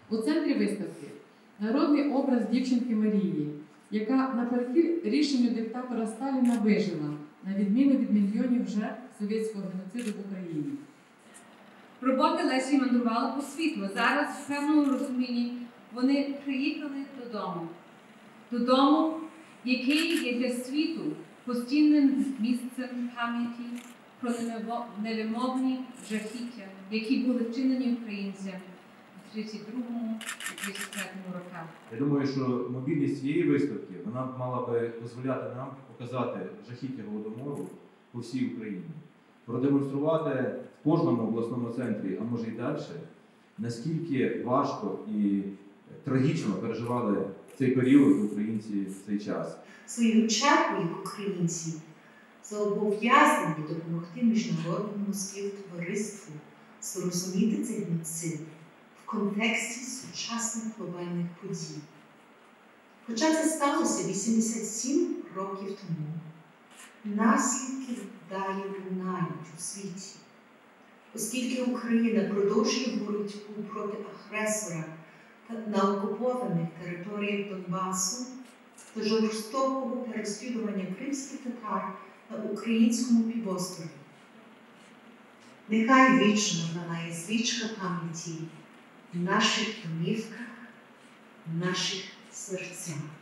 У центрі виставки народний образ дівчинки Марії, яка наперекір рішенню диктатора Сталіна вижила, на відміну від мільйонів жертв совєтського геноциду в Україні. Роботи Лесі мандрували по світу. Зараз, в певному розумінні, вони приїхали додому. Додому, який є для світу постійним місцем пам'яті про невимовні жахіття, які були вчинені українцям у 32-му і 33-му роках. Я думаю, що мобільність цієї виставки, вона мала би дозволяти нам показати жахіття Голодомору по всій Україні. Продемонструвати в кожному обласному центрі, а може і далі, наскільки важко і трагічно переживали цей період українці в цей час. Своєю чергою українці зобов'язані допомогти міжнародному співтовариству зрозуміти цей геноцид в контексті сучасних глобальних подій. Хоча це сталося 87 років тому, наслідки далі лунають у світі. Оскільки Україна продовжує боротьбу проти агресора на окупованих територіях Донбасу та жорстокого переслідування кримських татар на українському півострові. Нехай вічно палає свічка пам'яті в наших домівках, в наших серцях.